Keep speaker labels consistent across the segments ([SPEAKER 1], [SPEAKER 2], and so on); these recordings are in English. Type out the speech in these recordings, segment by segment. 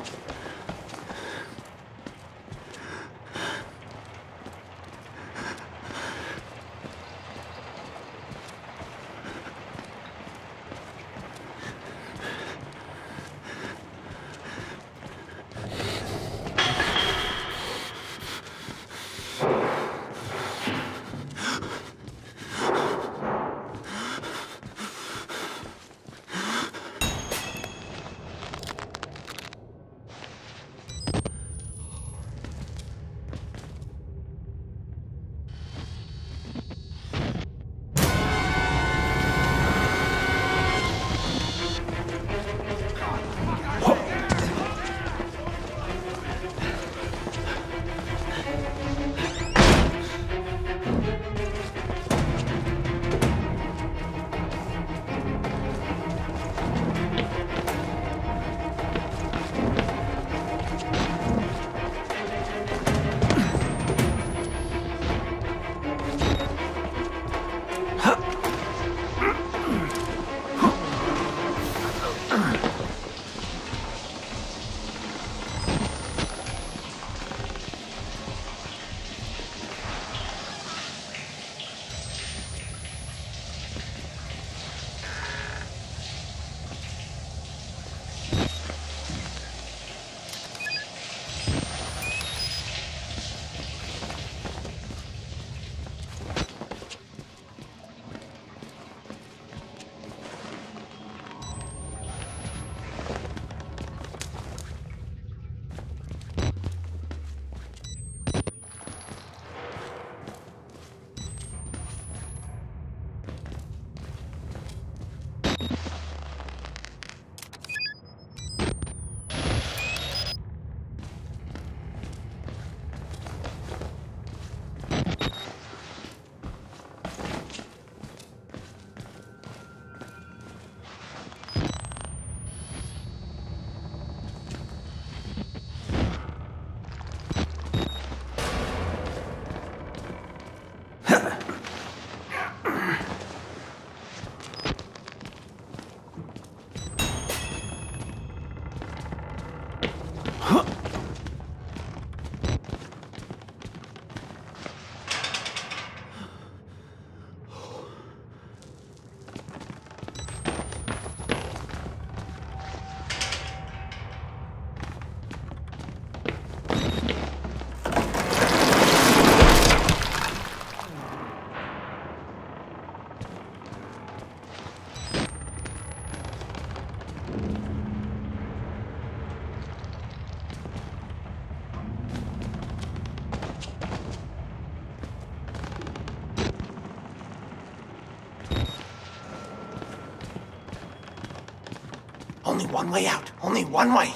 [SPEAKER 1] Only one way out. Only one way.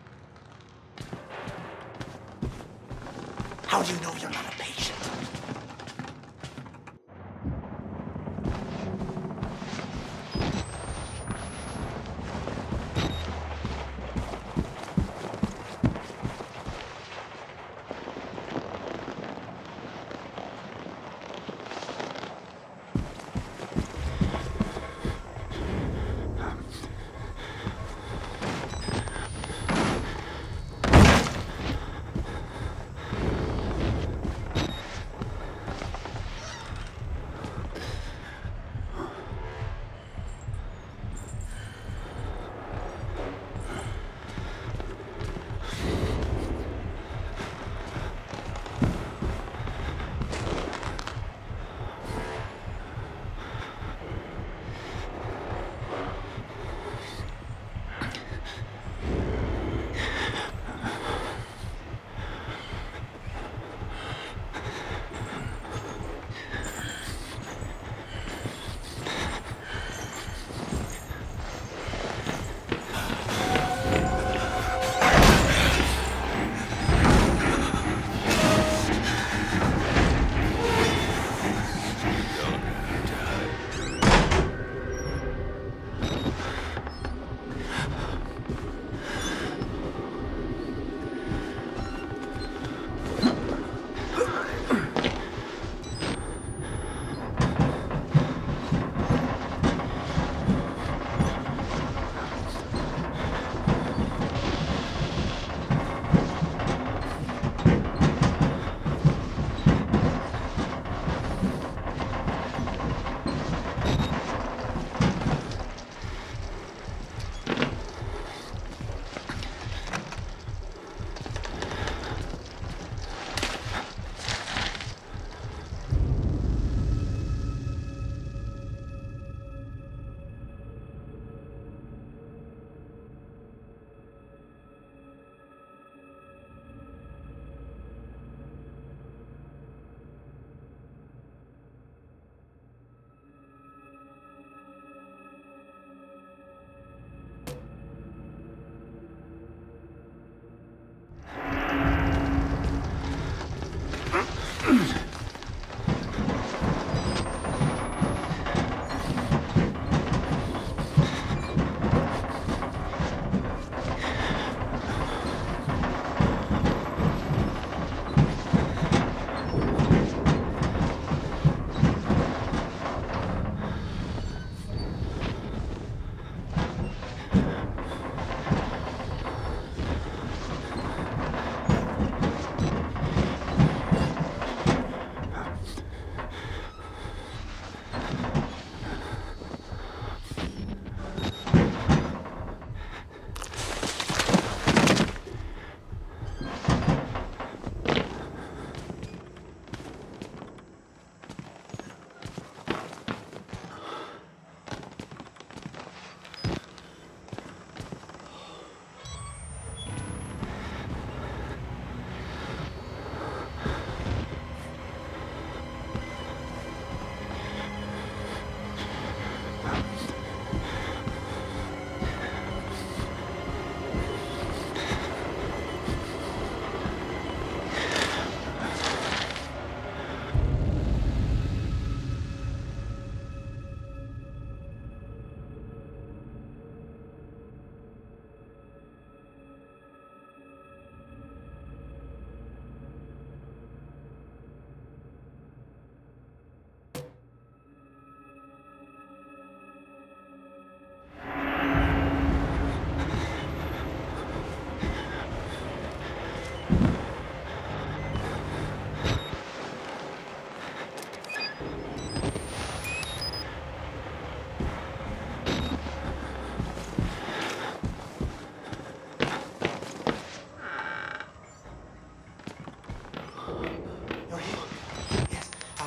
[SPEAKER 1] How do you know you're not a patient?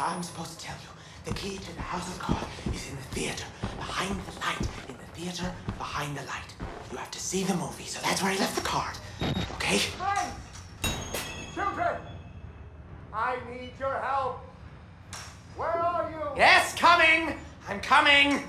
[SPEAKER 1] I'm supposed to tell you. The key to the House of God is in the theater, behind the light. In the theater, behind the light. You have to see the movie, so that's where I left the card. Okay?
[SPEAKER 2] Friends! Children! I need your help. Where are you?
[SPEAKER 1] Yes, coming! I'm coming!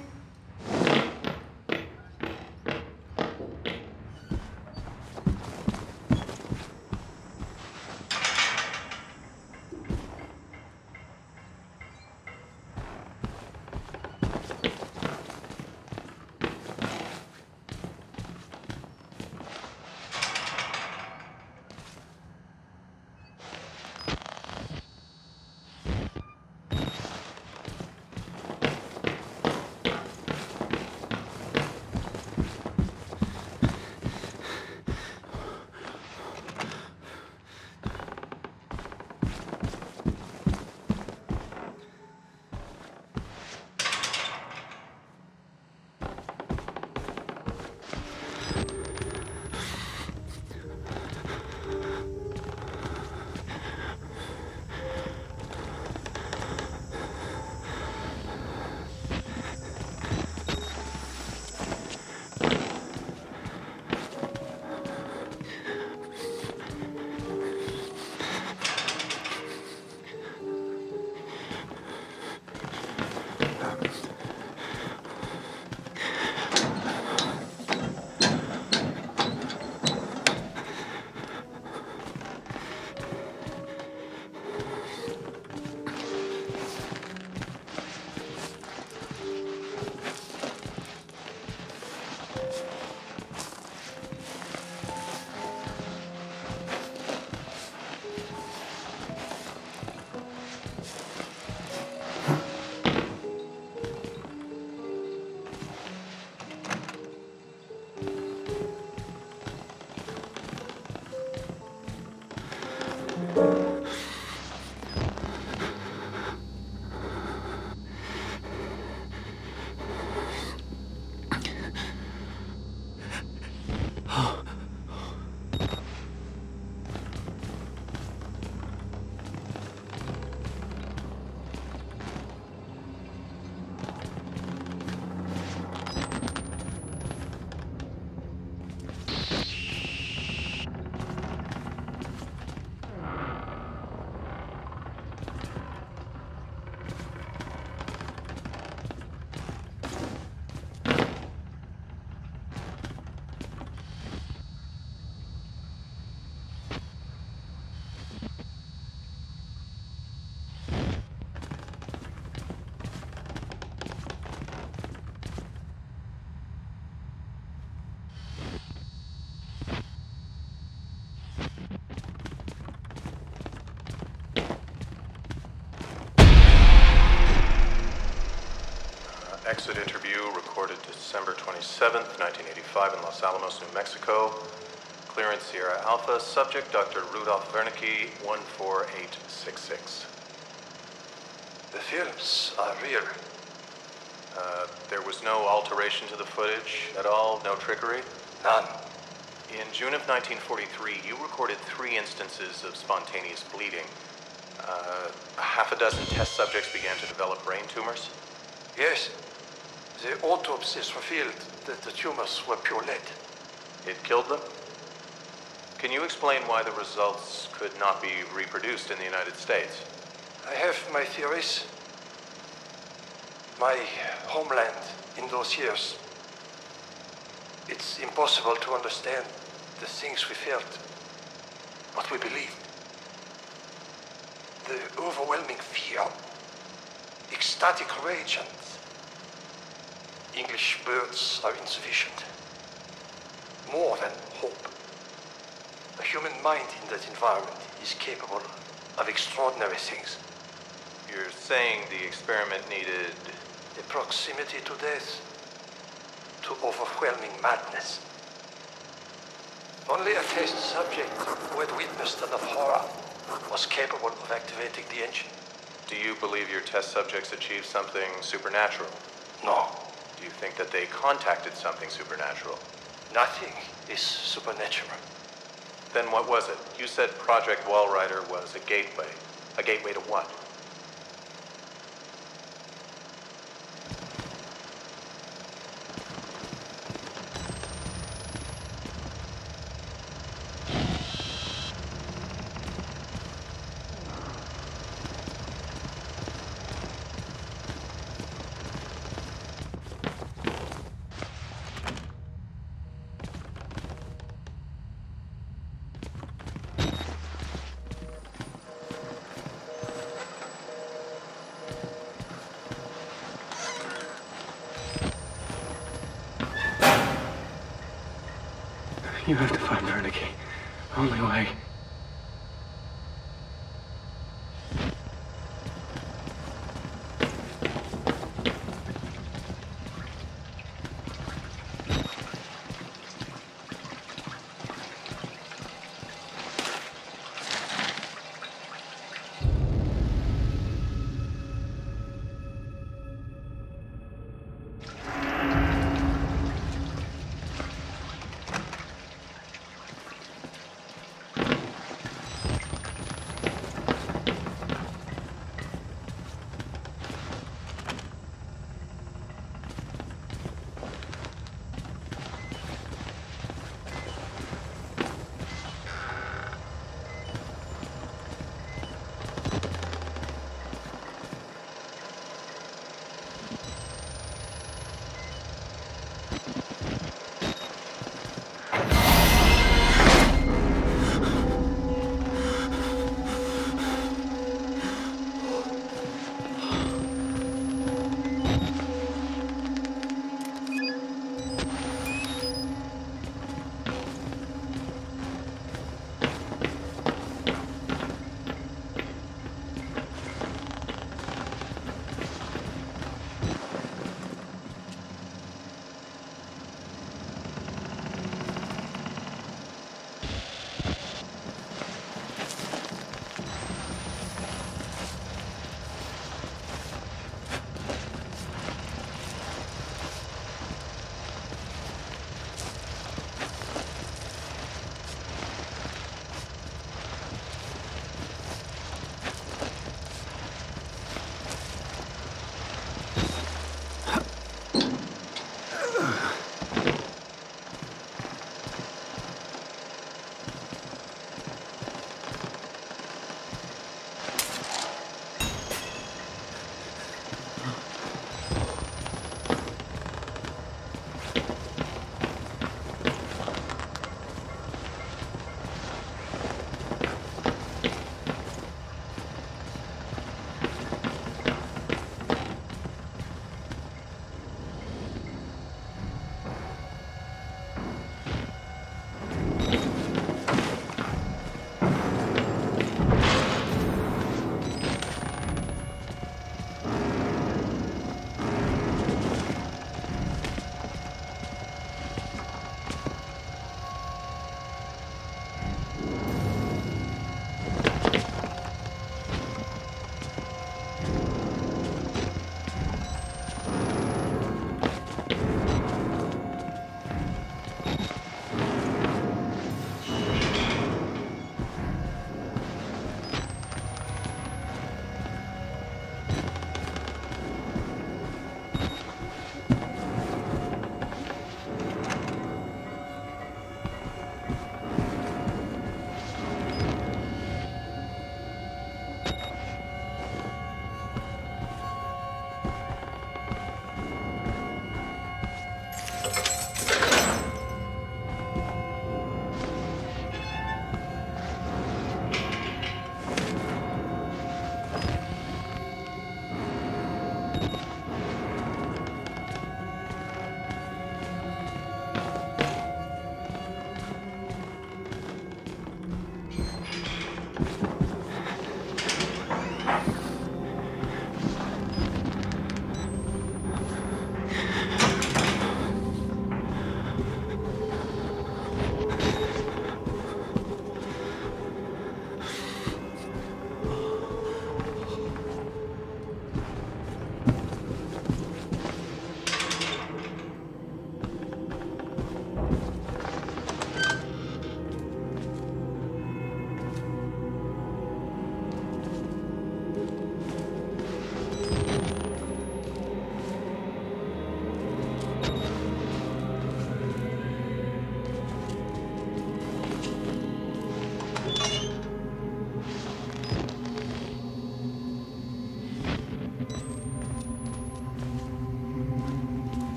[SPEAKER 3] Exit interview recorded December 27th, 1985 in Los Alamos, New Mexico. Clearance Sierra Alpha. Subject Dr. Rudolf Wernicke, 14866.
[SPEAKER 4] The films are real.
[SPEAKER 3] There was no alteration to the footage at all? No trickery?
[SPEAKER 4] None.
[SPEAKER 3] In June of 1943, you recorded 3 instances of spontaneous bleeding. Half a dozen test subjects began to develop brain tumors?
[SPEAKER 4] Yes. The autopsies revealed that the tumors were pure lead.
[SPEAKER 3] It killed them? Can you explain why the results could not be reproduced in the United States?
[SPEAKER 4] I have my theories. My homeland in those years. It's impossible to understand the things we felt, what we believed. The overwhelming fear, ecstatic rage, and English words are insufficient. More than hope. The human mind in that environment is capable of extraordinary things.
[SPEAKER 3] You're saying the experiment needed...
[SPEAKER 4] The proximity to death, to overwhelming madness. Only a test subject who had witnessed enough horror was capable of activating the engine.
[SPEAKER 3] Do you believe your test subjects achieved something supernatural?
[SPEAKER 4] No,
[SPEAKER 3] Do you think that they contacted something supernatural?
[SPEAKER 4] nothing is supernatural.
[SPEAKER 3] Then what was it? You said Project Walrider was a gateway. A gateway to what?
[SPEAKER 5] You have to find Wernicke. Only way.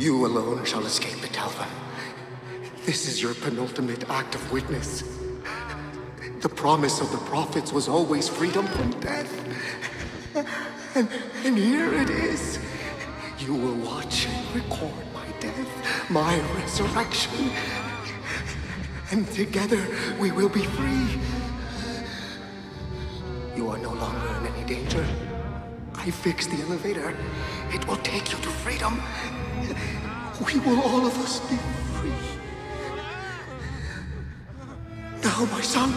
[SPEAKER 6] You alone shall escape it, Alva. This is your penultimate act of witness. The promise of the prophets was always freedom from death. And here it is. You will watch and record my death, my resurrection. And together we will be free. You are no longer in any danger. I fixed the elevator. It will take you to freedom. We will all of us be free. Now, my son.